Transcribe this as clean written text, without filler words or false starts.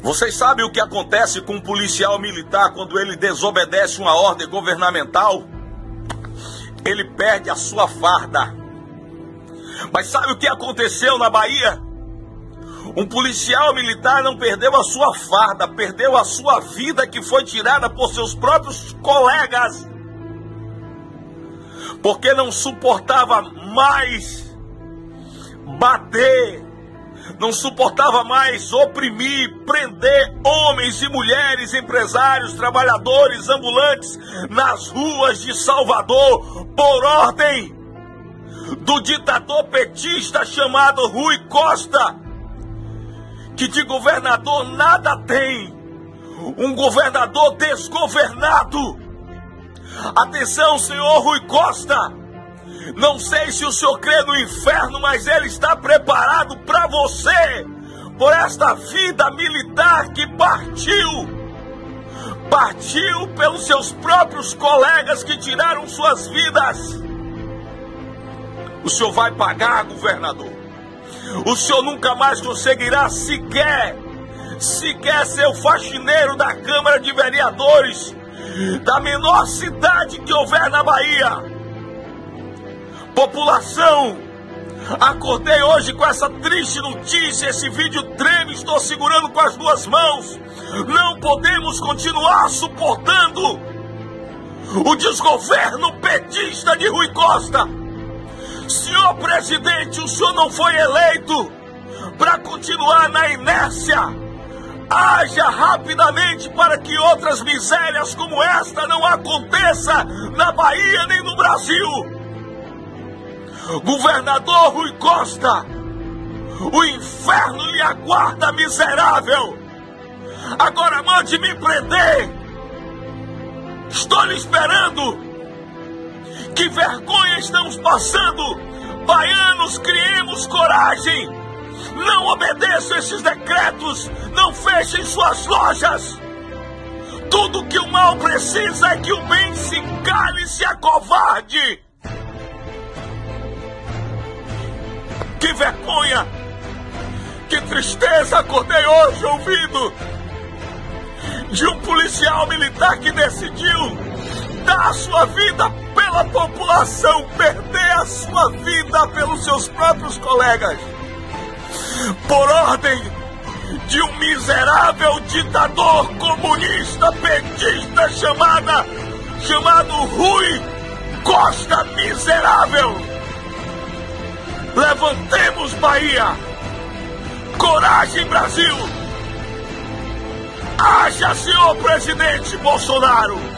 Vocês sabem o que acontece com um policial militar quando ele desobedece uma ordem governamental? Ele perde a sua farda. Mas sabe o que aconteceu na Bahia? Um policial militar não perdeu a sua farda, perdeu a sua vida, que foi tirada por seus próprios colegas, porque não suportava mais bater, não suportava mais oprimir, prender homens e mulheres, empresários, trabalhadores, ambulantes nas ruas de Salvador, por ordem do ditador petista chamado Rui Costa, que de governador nada tem, um governador desgovernado. Atenção, senhor Rui Costa, não sei se o senhor crê no inferno, mas ele está preparado para você, por esta vida militar que partiu pelos seus próprios colegas que tiraram suas vidas. O senhor vai pagar, governador. O senhor nunca mais conseguirá sequer ser o faxineiro da Câmara de Vereadores da menor cidade que houver na Bahia. População, acordei hoje com essa triste notícia, esse vídeo treme, estou segurando com as duas mãos. Não podemos continuar suportando o desgoverno petista de Rui Costa. Senhor presidente, o senhor não foi eleito para continuar na inércia. Haja rapidamente para que outras misérias como esta não aconteça na Bahia nem no Brasil. Governador Rui Costa, o inferno lhe aguarda, miserável. Agora mande me prender. Estou lhe esperando. Que vergonha estamos passando! Baianos, criemos coragem! Não obedeçam esses decretos! Não fechem suas lojas! Tudo que o mal precisa é que o bem se cale e se acovarde! Que vergonha! Que tristeza! Acordei hoje ouvindo de um policial militar que decidiu dar a sua vida pela população, perder a sua vida pelos seus próprios colegas, por ordem de um miserável ditador comunista petista chamado Rui Costa, miserável. Levantemos, Bahia! Coragem, Brasil! Haja, senhor presidente Bolsonaro!